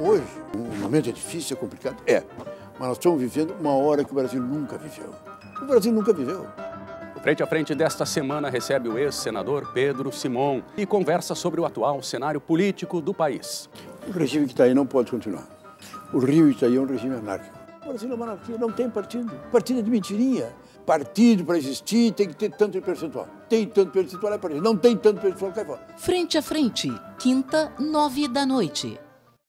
Hoje, o momento é difícil, é complicado? É. Mas nós estamos vivendo uma hora que o Brasil nunca viveu. O Brasil nunca viveu. O Frente a Frente desta semana recebe o ex-senador Pedro Simon e conversa sobre o atual cenário político do país. O regime que está aí não pode continuar. O Rio Itaí é um regime anárquico. O Brasil é uma anarquia, não tem partido. Partido é de mentirinha. Partido, para existir, tem que ter tanto de percentual. Tem tanto percentual, é partido. Não tem tanto percentual, cai fora. Frente a Frente, quinta, 9 da noite.